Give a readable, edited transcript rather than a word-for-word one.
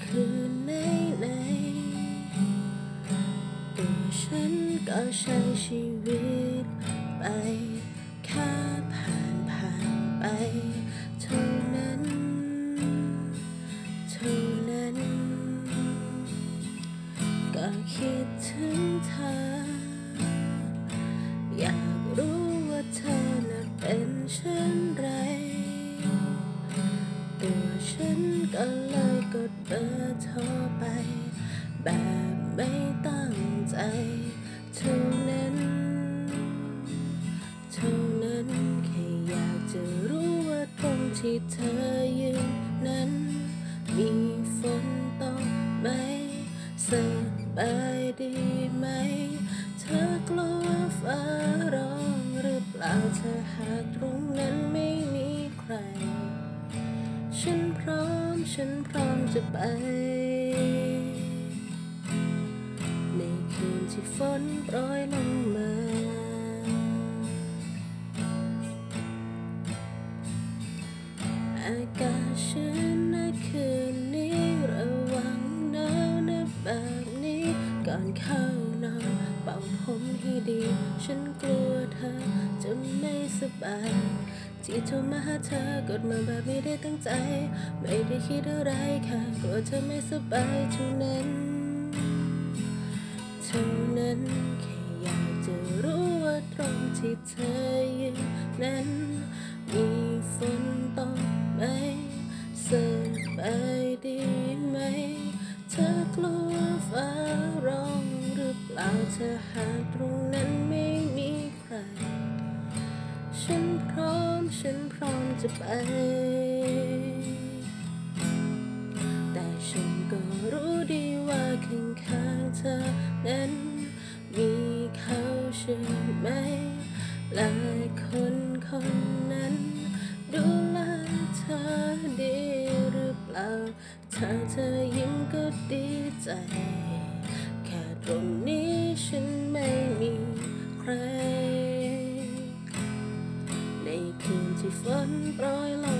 คืนไหนๆตัวฉันก็ใช้ชีวิตไปแค่ผ่านไปเท่านั้นเท่านั้นก็คิดถึงเธออยากรู้ว่าเธอน่ะเป็นเช่นไรตัวฉันก็เลยกดเบอร์โทรไปแบบไม่ตั้งใจเท่านั้นเท่านั้นแค่อยากจะรู้ว่าตรงที่เธอยืนนั้นมีฝนตกไหมสบายดีไหมเธอกลัวฟ้าร้องหรือเปล่าถ้าหากตรงนั้นไม่มีใครฉันพร้อมจะไปในคืนที่ฝนโปรยลงมาอากาศชื้นในคืนนี้ระวังหนาวนะแบบนี้ก่อนเข้านอนเป่าผมให้ดีฉันกลัวเธอจะไม่สบายที่โทรมาหาเธอกดมาแบบไม่ได้ตั้งใจไม่ได้คิดอะไรค่ะกลัวเธอไม่สบายเท่านั้นแค่อยากจะรู้ว่าตรงที่เธอยืนนั้นมีฝนตกไหมสบายดีไหมเธอกลัวฟ้าร้องหรือเปล่าถ้าหากตรงนั้นไม่มีใครฉันพร้อมจะไปแต่ฉันก็รู้ดีว่าข้างๆเธอนั้นมีเขาใช่ไหมและคนนั้นดูแลเธอดีหรือเปล่าถ้าเธอยิ้มก็ดีใจแค่ตรงนี้ฉันไม่มีใครในคืนที่ฝนโปรยลง